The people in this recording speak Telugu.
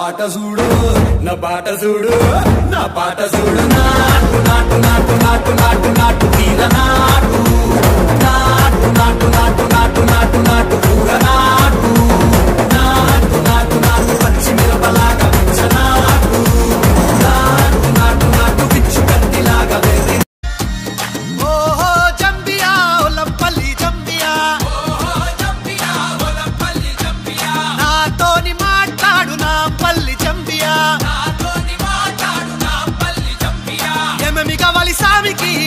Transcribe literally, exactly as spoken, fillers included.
పాట చూడు నా పాట చూడు నా పాట చూడు నాటు నాటు నాటు నాటు నాటు నాటు తీర నాటు నాటు నాటు నాటు నాటు నాటు నాటు కూర నాటు నాటు నాటు నాటు పచ్చి మిరపలాగా పిచ్చ నాటు నాటు నాటు నాటు పిచ్చు కత్తిలాగా వేరే ఓహో జంబియా ఒలంపల్లి జంబియా ఓహో జంబియా ఒలంపల్లి జంబియా నాతోని మాట్లాడు నా పల్లి జంబియా నాతోని మాట్లాడు నా పల్లి జంబియా ఏమేమి కావాలి సామికి